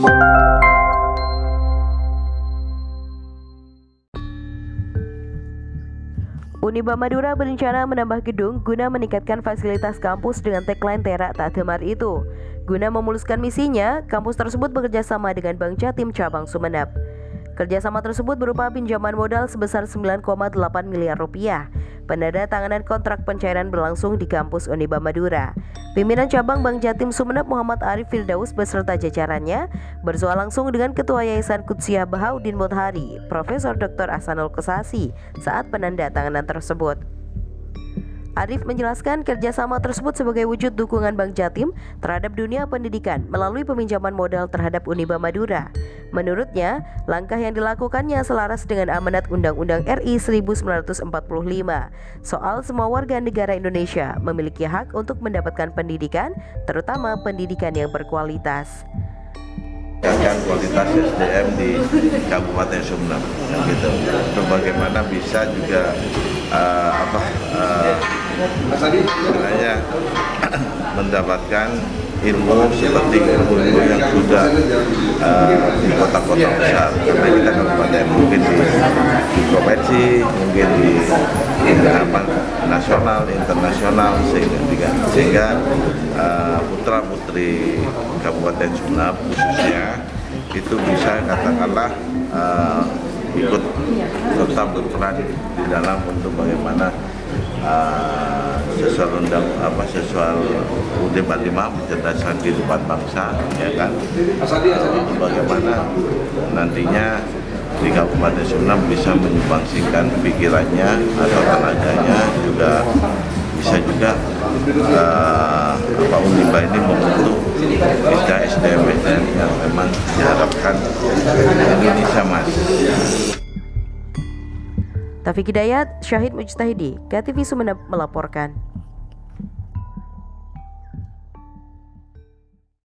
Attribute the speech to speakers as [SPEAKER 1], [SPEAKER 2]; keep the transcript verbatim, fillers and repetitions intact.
[SPEAKER 1] Uniba Madura berencana menambah gedung guna meningkatkan fasilitas kampus dengan tagline Tera Tak Gemar Itu. Guna memuluskan misinya, kampus tersebut bekerja sama dengan Bank Jatim Cabang Sumeneb. Kerjasama tersebut berupa pinjaman modal sebesar sembilan koma delapan miliar rupiah. Penandatanganan kontrak pencairan berlangsung di kampus Uniba Madura. Pimpinan cabang Bank Jatim Sumeneb Muhammad Arif Firdaus beserta jajarannya bersua langsung dengan Ketua Yayasan Qudsiah Bahaudin Mutahari, Profesor Doktor Ahsanul Qusasi saat penandatanganan tersebut. Arif menjelaskan kerjasama tersebut sebagai wujud dukungan Bank Jatim terhadap dunia pendidikan melalui peminjaman modal terhadap Uniba Madura. Menurutnya, langkah yang dilakukannya selaras dengan amanat Undang-Undang R I seribu sembilan ratus empat puluh lima soal semua warga negara Indonesia memiliki hak untuk mendapatkan pendidikan, terutama pendidikan yang berkualitas.
[SPEAKER 2] Meningkatkan kualitas S D M di Kabupaten Sumeneb, gitu. Untuk bagaimana bisa juga uh, apa uh, sebenarnya mendapatkan ilmu seperti ilmu-ilmu yang sudah uh, di kota-kota besar, karena kita kabupaten mungkin di, di provinsi, mungkin di, di apa, nasional, internasional, sehingga sehingga uh, putra-putri Kabupaten Sumeneb khususnya itu bisa katakanlah uh, ikut tetap berperan di dalam untuk bagaimana uh, sesuai undang apa sesuai U U D empat puluh lima mencerdaskan kehidupan bangsa, ya kan, uh, untuk bagaimana nantinya di Kabupaten Sumeneb bisa menyumbangsikan pikirannya atau tenaganya, juga bisa juga uh, apa Uniba ini membentuk kita S D M S D M yang memang diharapkan Indonesia Mas.
[SPEAKER 1] Taufik Hidayat, Syahid Mujtahidi, K T V Sumeneb melaporkan.